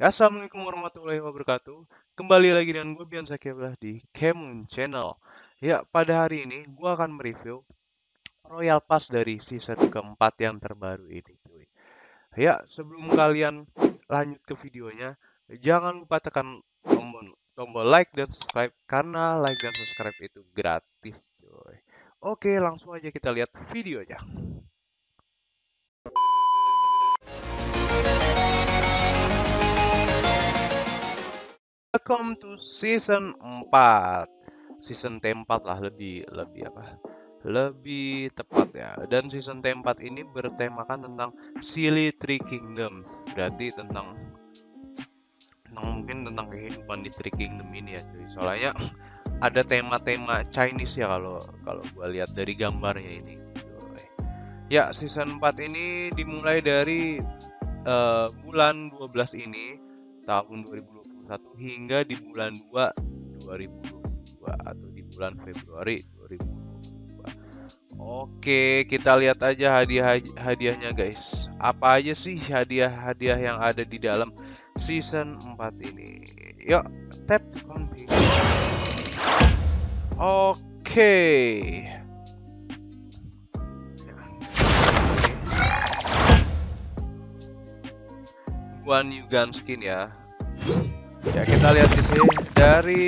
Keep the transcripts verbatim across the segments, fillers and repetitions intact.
Assalamualaikum warahmatullahi wabarakatuh. Kembali lagi dengan gue Bian Sakiblah di Kemun Channel. Ya, pada hari ini gue akan mereview Royal Pass dari season keempat yang terbaru ini, cuy. Ya, sebelum kalian lanjut ke videonya, jangan lupa tekan tombol tombol like dan subscribe karena like dan subscribe itu gratis, cuy. Oke, langsung aja kita lihat videonya. Welcome to season empat. Season T empat lah lebih lebih apa? Lebih tepat ya. Dan season T empat ini bertemakan tentang Silly Three Kingdoms. Berarti tentang tentang mungkin tentang kehidupan di Three Kingdom ini ya, cuy. Soalnya ada tema-tema Chinese ya kalau kalau gua lihat dari gambarnya ini, cuy. Ya, season empat ini dimulai dari uh, bulan dua belas ini tahun dua ribu dua puluh satu hingga di bulan dua dua ribu dua puluh dua atau di bulan Februari dua ribu dua puluh dua. Oke, kita lihat aja hadiah-hadiahnya guys. Apa aja sih hadiah-hadiah yang ada di dalam season empat ini? Yuk, tap continue. Oke. Gua new gun skin ya. Ya, kita lihat di sini dari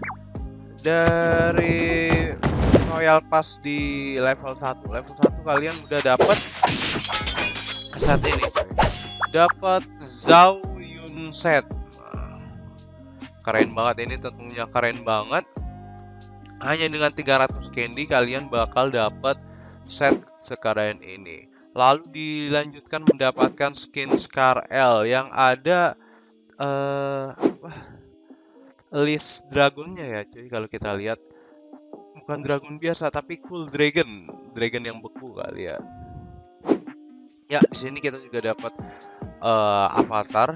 dari Royal Pass di level satu. Level satu kalian udah dapat set ini. Dapat Zhao Yun set. Nah, keren banget ini, tentunya keren banget. Hanya dengan tiga ratus candy kalian bakal dapat set sekeren ini. Lalu dilanjutkan mendapatkan skin Scar L yang ada uh, apa? List dragonnya ya, cuy. Kalau kita lihat bukan dragon biasa tapi cool dragon, dragon yang beku kali ya. Ya, di sini kita juga dapat uh, avatar.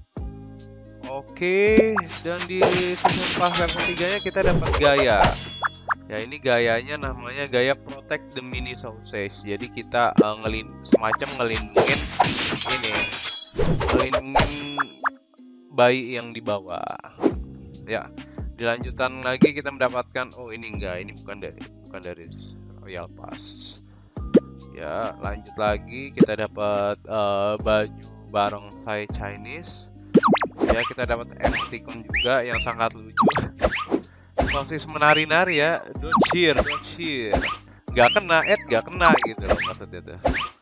Oke, dan di season pass level tiga nya kita dapat gaya. Ya, ini gayanya namanya gaya Protect the Mini Sausage. Jadi kita uh, ngelin semacam ngelindungin ini, ngelindungin bayi yang dibawa. Ya, dilanjutan lagi kita mendapatkan, oh ini enggak, ini bukan dari bukan dari Royal Pass. Ya, lanjut lagi kita dapat uh, baju barongsai Chinese. Ya, kita dapat emoticon juga yang sangat lucu. Sosis menari-nari ya, don't cheer, don't cheer. Nggak kena, Ed nggak kena gitu loh maksudnya tuh.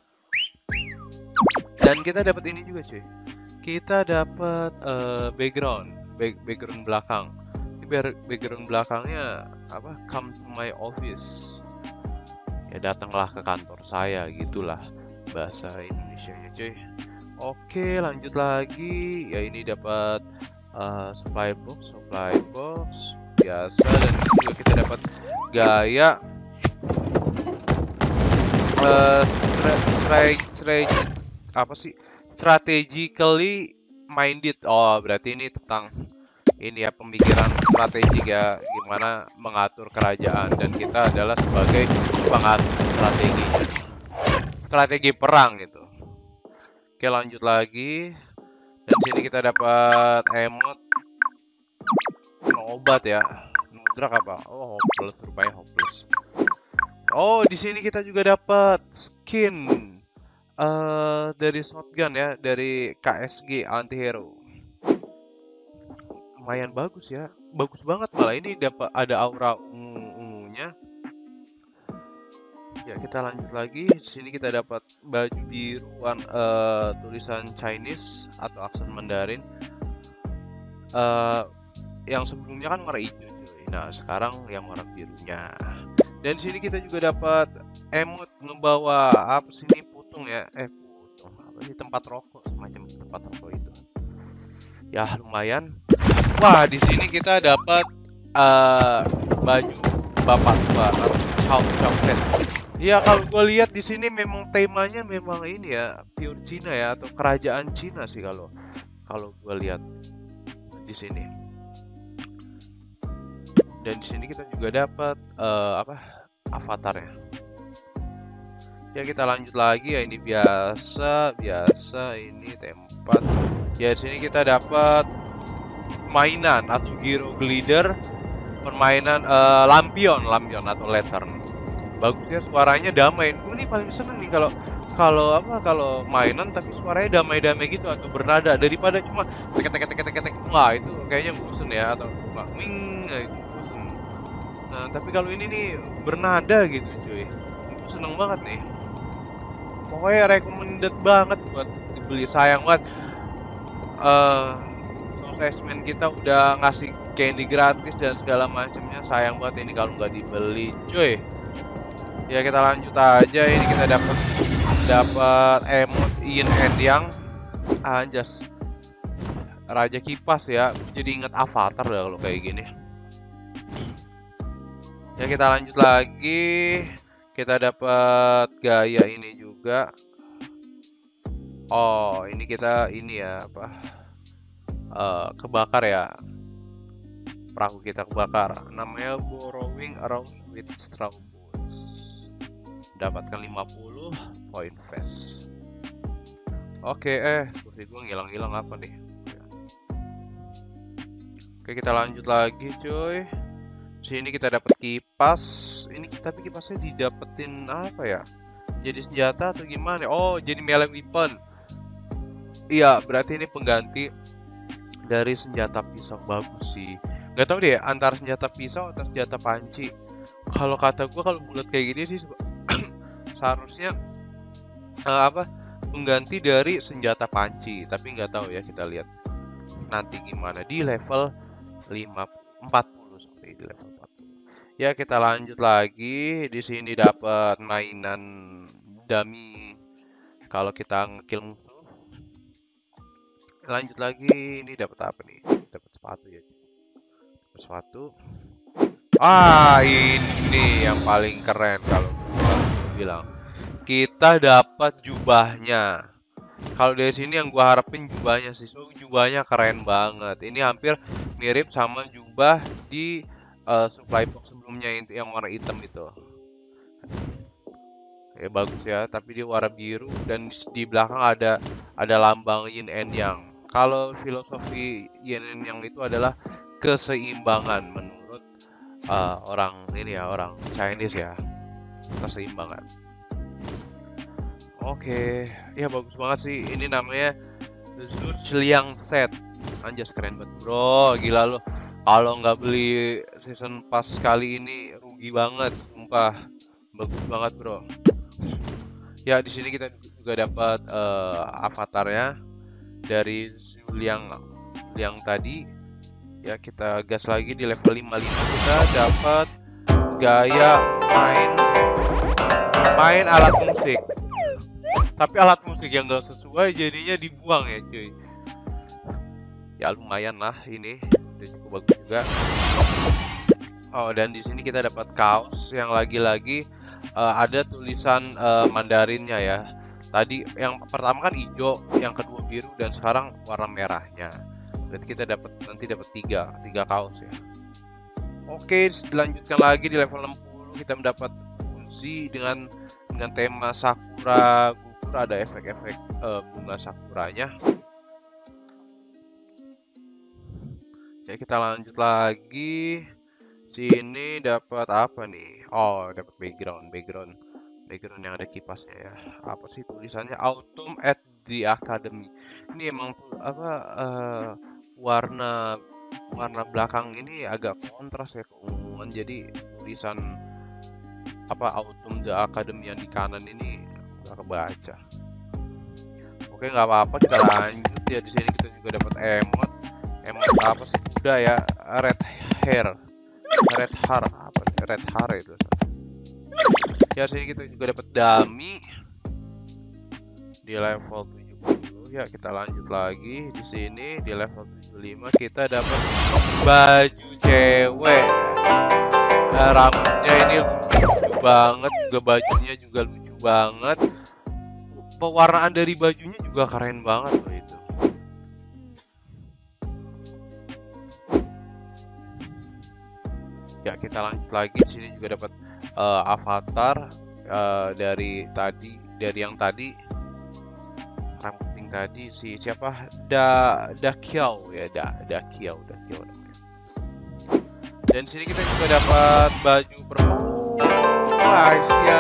Dan kita dapat ini juga cuy. Kita dapat uh, background, back, background belakang. Ini background belakangnya apa? Come to my office. Ya, datanglah ke kantor saya, gitulah bahasa Indonesianya cuy. Oke, lanjut lagi. Ya, ini dapat uh, supply box, supply box biasa, dan juga kita dapat gaya uh, strategi apa sih? Strategically minded. Oh, berarti ini tentang ini ya, pemikiran strategik ya, gimana mengatur kerajaan, dan kita adalah sebagai pengatur strategi strategi perang gitu. Oke, lanjut lagi. Dan sini kita dapat emot obat ya. Nudrak apa? Oh, hopeless, rupanya hopeless. Oh, di sini kita juga dapat skin uh, dari shotgun ya, dari K S G anti-hero. Lumayan bagus ya, bagus banget malah. Ini dapat ada aura ungu-ungunya. Ya, kita lanjut lagi. Di sini kita dapat baju biru uh, tulisan Chinese atau aksen Mandarin. Uh, yang sebelumnya kan warna hijau cuy. Nah, sekarang yang warna birunya. Dan sini kita juga dapat emot ngebawa apa sih ini, putung ya? Eh, putung apa sih, tempat rokok, semacam tempat rokok itu. Ya, lumayan. Wah, di sini kita dapat uh, baju bapak tua atau Chow Chow set. Ya, kalau gue lihat di sini memang temanya memang ini ya, pure Cina ya, atau kerajaan Cina sih kalau kalau gue lihat di sini. Dan di sini kita juga dapat uh, apa avatarnya. Ya, kita lanjut lagi ya, ini biasa biasa ini tempat Ya, di sini kita dapat mainan atau Giro Glider, permainan uh, lampion, lampion atau lantern. Bagus ya, suaranya damai. Gue nih paling seneng nih kalau kalau apa kalau mainan tapi suaranya damai-damai gitu atau bernada daripada cuma tek tek tek tek tek. Wah, itu kayaknya bosen ya, atau cuma wing itu bosen. Nah, tapi kalau ini nih bernada gitu cuy. Gue seneng banget nih. Pokoknya recommended banget buat dibeli, sayang banget. Eh Sosmed kita udah ngasih candy gratis dan segala macamnya, sayang banget ini kalau nggak dibeli cuy. Ya kita lanjut aja, ini kita dapat dapat emot yin and yang anjas raja kipas ya. Jadi inget Avatar dah kalau kayak gini. Ya kita lanjut lagi, kita dapat gaya ini juga. Oh ini kita ini ya apa uh, kebakar ya, perahu kita kebakar, namanya Borrowing Arrows with Straw Boots. Dapatkan lima puluh poin fast. Oke, eh kursi gue ngilang-ngilang apa nih? Oke, kita lanjut lagi cuy. Sini kita dapat kipas. Ini kita tapi kipasnya didapetin apa ya? Jadi senjata atau gimana? Oh, jadi melee weapon. Iya, berarti ini pengganti dari senjata pisau. Bagus sih. Gak tau deh antara senjata pisau atau senjata panci. Kalau kata gue kalau bulat kayak gini sih seharusnya uh, apa pengganti dari senjata panci, tapi nggak tahu ya, kita lihat nanti gimana di level lima empat puluh sampai di level empat puluh. Ya kita lanjut lagi, di sini dapat mainan dummy kalau kita ngekill musuh. Lanjut lagi, ini dapat apa nih? Dapat sepatu ya, dapat sepatu. Ah ini yang paling keren kalau gue bilang. Kita dapat jubahnya. Kalau dari sini yang gua harapin jubahnya sih, so jubahnya keren banget. Ini hampir mirip sama jubah di uh, supply box sebelumnya yang warna hitam itu. Ya bagus ya, tapi dia warna biru dan di belakang ada ada lambang yin and yang. Kalau filosofi yin and yang itu adalah keseimbangan menurut uh, orang ini ya, orang Chinese ya, keseimbangan. Oke, ya bagus banget sih. Ini namanya Zhuliang Set. Anjas keren banget bro, gila lo. Kalau nggak beli season pass kali ini rugi banget, sumpah. Bagus banget bro. Ya di sini kita juga dapat uh, avatarnya dari Zhuliang yang tadi. Ya kita gas lagi di level lima puluh lima, kita dapat gaya main main alat musik. Tapi alat musik yang gak sesuai jadinya dibuang ya cuy. Ya lumayan lah, ini udah cukup bagus juga. Oh dan di sini kita dapat kaos yang lagi-lagi uh, ada tulisan uh, Mandarinnya ya. Tadi yang pertama kan hijau, yang kedua biru, dan sekarang warna merahnya. Berarti kita dapat nanti dapat tiga tiga kaos ya. Oke, dilanjutkan lagi di level enam puluh, kita mendapat Uzi dengan dengan tema Sakura. Ada efek-efek uh, bunga sakuranya. Ya kita lanjut lagi. Sini dapat apa nih? Oh dapat background, background, background yang ada kipasnya ya. Apa sih tulisannya? Autumn at the Academy. Ini emang apa uh, warna warna belakang ini agak kontras ya, keunguan. Jadi tulisan apa Autumn the Academy yang di kanan ini nggak kebaca. Oke nggak apa-apa, kita lanjut ya. Di sini kita juga dapat emot, emot apa sih kuda ya, red hair, red hair apa, red hair itu. Ya sini kita juga dapat dummy di level tujuh puluh. Ya kita lanjut lagi, di sini di level tujuh puluh lima kita dapat baju cewek. Nah, rambutnya ini lucu banget, juga bajunya juga lucu banget. Pewarnaan dari bajunya juga keren banget loh itu. Ya kita lanjut lagi, di sini juga dapat uh, avatar uh, dari tadi, dari yang tadi rambut pink tadi si siapa da da Kiao ya da da Kiao da Kiao namanya. Dan sini kita juga dapat baju perempuan. Guys, ya.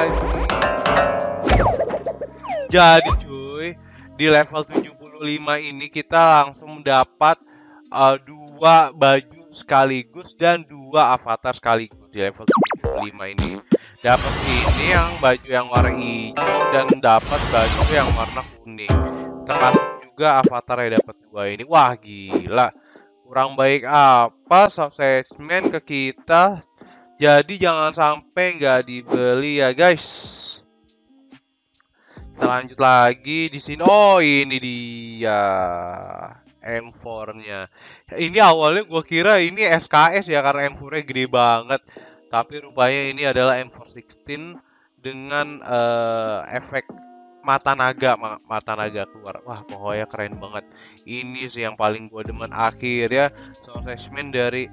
Jadi cuy, di level tujuh puluh lima ini kita langsung mendapat uh, dua baju sekaligus dan dua avatar sekaligus di level tujuh puluh lima ini. Dapat ini yang baju yang warna hijau dan dapat baju yang warna kuning. Termasuk juga avatar yang dapat dua ini. Wah gila, kurang baik apa salesman ke kita. Jadi jangan sampai nggak dibeli ya guys. Kita lanjut lagi di sini. Oh ini dia M empat-nya. Ini awalnya gue kira ini S K S ya karena M empat-nya gede banget. Tapi rupanya ini adalah M empat sixteen dengan uh, efek mata naga, mata naga keluar. Wah pokoknya keren banget. Ini sih yang paling gue demen. Akhirnya salesman dari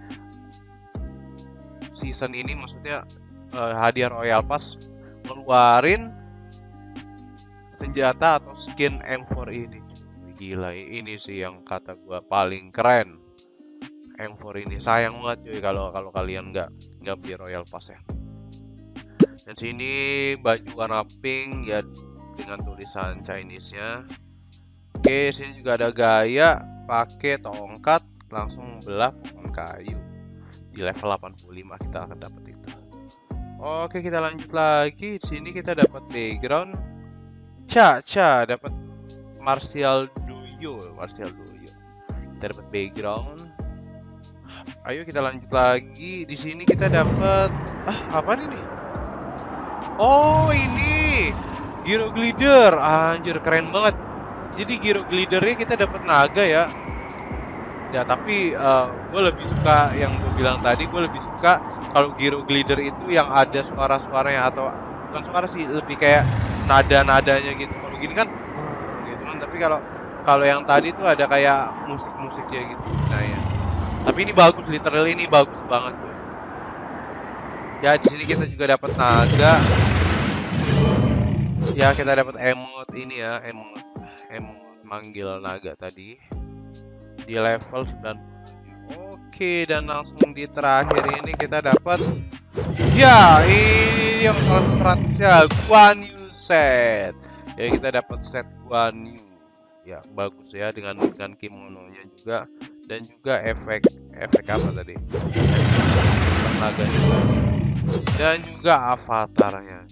season ini, maksudnya uh, hadiah Royal Pass ngeluarin senjata atau skin M empat ini. Gila, ini sih yang kata gua paling keren. M empat ini sayang banget cuy kalau kalau kalian nggak nggak beli Royal Pass ya. Dan sini baju warna pink ya dengan tulisan Chinese-nya. Oke, sini juga ada gaya pakai tongkat langsung belah pohon kayu. Di level delapan puluh lima kita akan dapat itu. Oke, kita lanjut lagi. Di sini kita dapat background. Ca, ca, dapat Martial Duo, Martial Duo. Kita dapat background. Ayo kita lanjut lagi. Di sini kita dapat ah apa ini? Oh ini Gyro Glider. Anjir keren banget. Jadi Gyro Glidernya kita dapat naga ya. Ya tapi uh, gue lebih suka yang gue bilang tadi. Gue lebih suka kalau Gyro Glider itu yang ada suara-suaranya atau bukan suara sih, lebih kayak nada-nadanya gitu. Kalau gini kan gitu kan, tapi kalau kalau yang tadi tuh ada kayak musik-musiknya gitu. Nah ya. Tapi ini bagus, literally ini bagus banget tuh. Ya di sini kita juga dapat naga. Ya kita dapat emote ini ya, emote emote manggil naga tadi di level sembilan puluh tujuh. Oke, dan langsung di terakhir ini kita dapat ya ini yang seratus ya Guan Yu set. Ya kita dapat set Guan Yu. Ya bagus ya dengan dengan kimononya juga dan juga efek efek apa tadi? Tenaga juga. Dan juga avatarnya.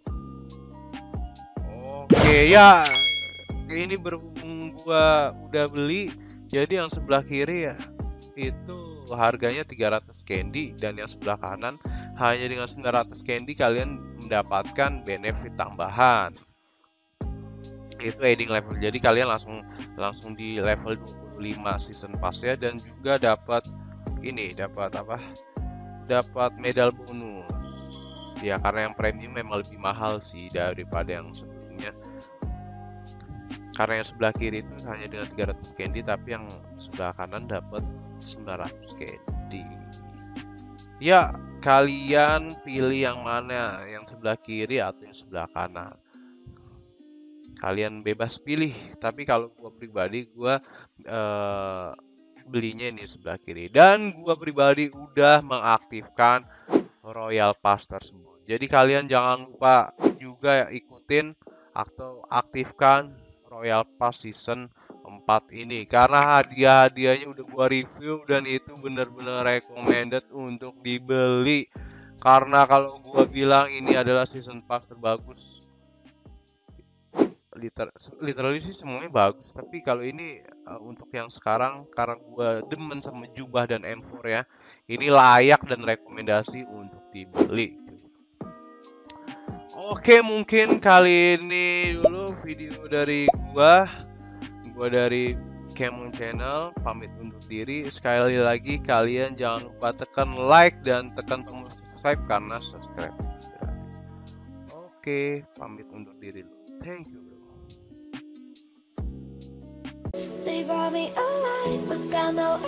Oke ya, ini berhubung gua udah beli, jadi yang sebelah kiri ya itu harganya tiga ratus candy dan yang sebelah kanan hanya dengan sembilan ratus candy kalian mendapatkan benefit tambahan. Itu adding level. Jadi kalian langsung langsung di level dua puluh lima season pass ya, dan juga dapat ini, dapat apa? Dapat medal bonus. Ya karena yang premium memang lebih mahal sih daripada yang sebelumnya. Karena yang sebelah kiri itu hanya dengan tiga ratus candy, tapi yang sebelah kanan dapat sembilan ratus candy. Ya, kalian pilih yang mana, yang sebelah kiri atau yang sebelah kanan. Kalian bebas pilih, tapi kalau gua pribadi gua uh, belinya ini sebelah kiri, dan gua pribadi udah mengaktifkan Royal Pass tersebut. Jadi kalian jangan lupa juga ikutin atau aktifkan Royal Pass season empat ini karena hadiah-hadiahnya udah gua review dan itu benar-benar recommended untuk dibeli. Karena kalau gua bilang ini adalah season pass terbagus, liter literally sih semuanya bagus, tapi kalau ini uh, untuk yang sekarang karena gua demen sama jubah dan M empat ya, ini layak dan rekomendasi untuk dibeli. Oke, mungkin kali ini dulu video dari gua. Gua dari Kemon Channel pamit undur diri. Sekali lagi kalian jangan lupa tekan like dan tekan tombol subscribe karena subscribe itu gratis. Oke, pamit undur diri dulu. Thank you, bro. They brought me alive, but got no